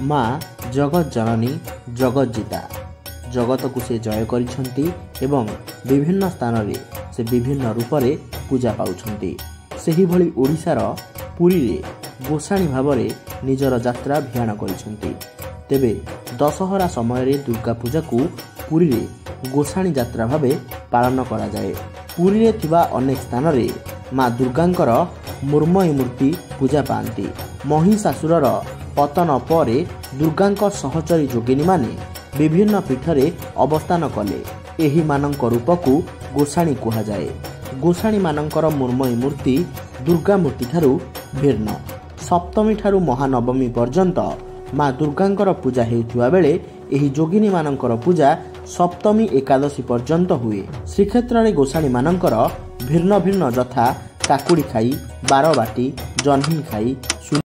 माँ जगत जननी जगत जीता जगत को से जय करिछंती एवं विभिन्न स्थान रे से विभिन्न रूप रे पूजा पाउछंती। सेही भली ओडिशार पुरी रे गोसाणी भाव रे निजर यात्रा अभियान करिछंती। तेबे दशहरा समय रे दुर्गा पूजा को पुरी रे गोसाणी यात्रा भावे पालन करा जाए। पुरी रे थिबा अनेक स्थान रे माँ दुर्गांकर मृण्मयी मूर्ति पूजा पाती। महिषासुरर पतन परे दुर्गांक सहचरी जोगिनी माने विभिन्न पीठरे अवस्थान कले। एही मानक रूप को गोसाणी कहा जाए। गोसाणी मानकर मृण्मयी मूर्ति दुर्गा मूर्ति ठारू भिन्न। सप्तमी ठारू महानवमी पर्यंत माँ दुर्गांकर पूजा हेउथिबा बेले एही जोगिनी मानकर पूजा सप्तमी एकादशी पर्यंत हुए। श्रीक्षेत्र रे गोसाणी मानकर भिन्न भिन्न यथा काकुड़ी खाई, बारबाटी, जह्नी खाई,